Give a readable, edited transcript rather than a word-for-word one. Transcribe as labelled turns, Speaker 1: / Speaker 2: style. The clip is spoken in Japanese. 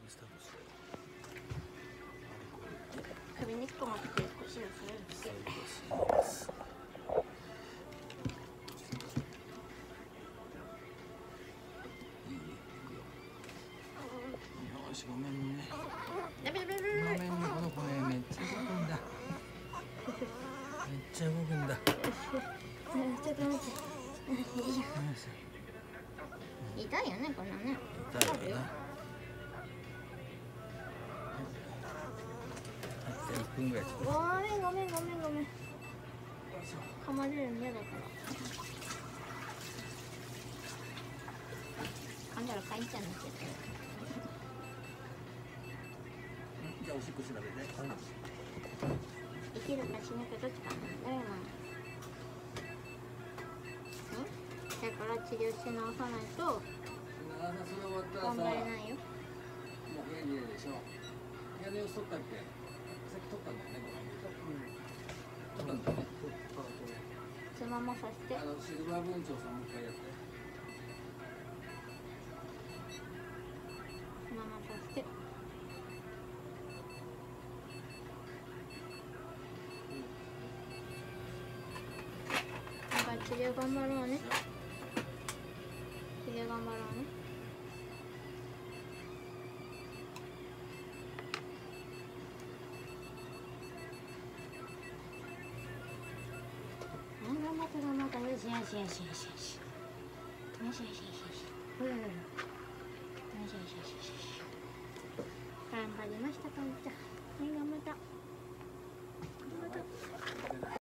Speaker 1: スタートして
Speaker 2: 首に1個持って腰をそれる
Speaker 1: 最後します。いいね、よし、ごめんね。
Speaker 2: やべやべやべ
Speaker 1: ごめんね、この子ね、めっちゃ動くんだ。めっちゃ動くんだ。
Speaker 2: ちょっと待って。痛いよね、こんなね。
Speaker 1: 痛いよな。1分ぐらい。
Speaker 2: ごめんごめんごめんごめん。噛まれるの嫌だから。噛んだら帰っちゃうんだけど。
Speaker 1: じゃあおしっこ調べて。
Speaker 2: 生きるか死ぬかどっちかなんだよな。だから治療して治さないと頑張れないよ。
Speaker 1: もう部屋にいるでしょ。部屋の様子撮ったっけ？さっき撮ったんだよね、撮ったんだよね。
Speaker 2: つままさせて。
Speaker 1: シルバー文鳥さんもう一回やって。
Speaker 2: つままさせて。だから治療頑張ろうね。治療頑張ろうね。頑張った頑張った。よしよしよしよしよし。よしよしよしよし。よしよしよしよし。頑張りましたかんちゃん。はい、頑張った。頑張った。